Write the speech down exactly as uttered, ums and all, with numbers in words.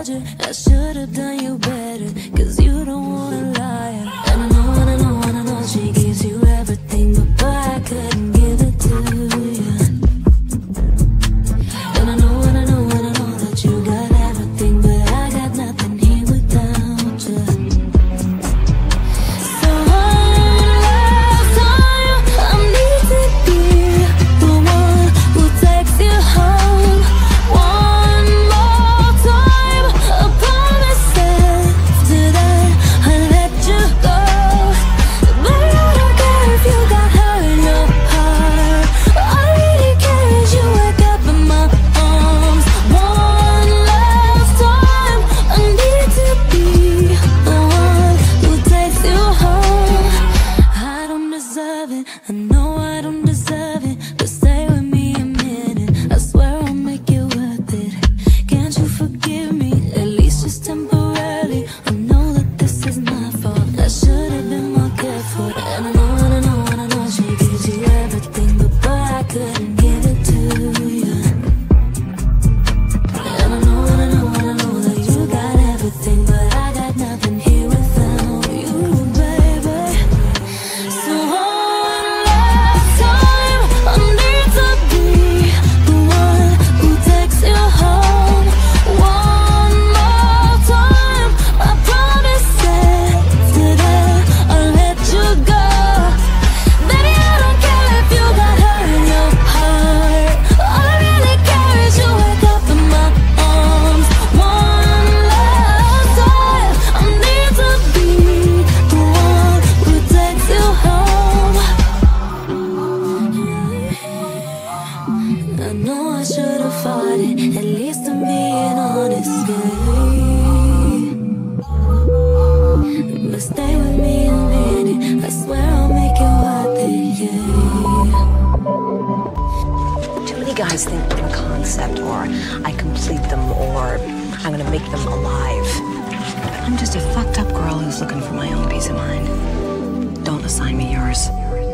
told you I should have done you better, cause you don't wanna lie. And I know, and I know, and I know she gives you everything, but boy, I couldn't give it to you. And I know, and I know, and I know that you got everything, but I got nothing here without you. So one last time, I need to be the one who takes you home. One more time, I promise after that I'll let you go. But I don't care if you got hurt in your heart. All I really care is you wake up in my arms. One last time, I need to be the one who takes you home. I don't deserve it, I know I don't deserve it, but stay with me a minute, I swear I'll make it worth it. Can't you forgive me, at least just temporarily? I know that this is my fault, I should have been more careful. And I know, and I know, and I know she gives you everything, but boy, I couldn't give it to you. And I know, and I know, and I know that you got everything, but I got nothing here without you, baby. So one last time, I need to be the one who takes you home. One more time, I promise after that I'll let you go. Baby, I don't care if you got hurt in your heart. All I really care is you wake up in my arms. One last time, I need to be the one who takes you home. I know I should have fought it, at least I'm being honest, yeah. But stay with me a minute, I swear I'll make it worth it, yeah. Too many guys think in concept, or I complete them, or I'm gonna make them alive. I'm just a fucked up girl who's looking for my own peace of mind. Don't assign me yours.